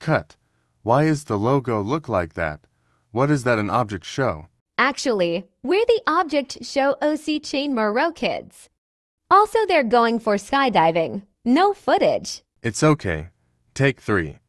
Cut. Why is the logo look like that? What is that an object show? Actually, we're the object show OC chain Marokids. Also, they're going for skydiving. No footage. It's okay. Take 3.